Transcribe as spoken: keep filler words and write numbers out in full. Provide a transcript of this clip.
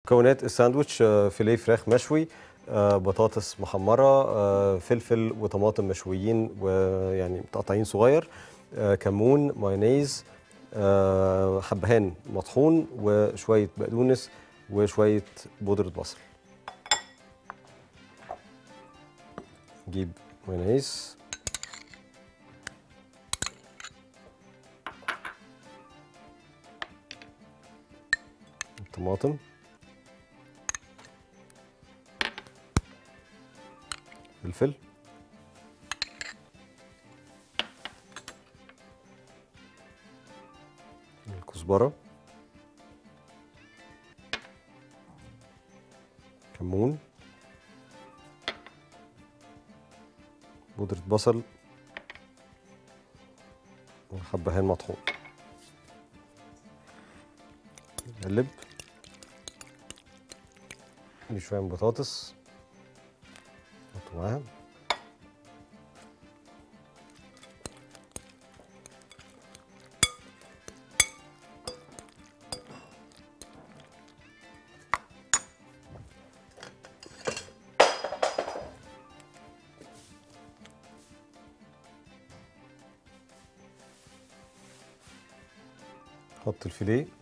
مكونات الساندوتش: آه، فيليه فراخ مشوي، آه، بطاطس محمرة، آه، فلفل وطماطم مشويين ويعني متقطعين صغير، آه، كمون، مايونيز، آه، حبهان مطحون، وشوية بقدونس، وشوية بودرة بصل. نجيب مايونيز، طماطم، فلفل، الكزبرة، كمون، بودرة بصل، وحبهان مطحون. نقلب، نجيب شوية من بطاطس نحط معاها، نحط الفيليه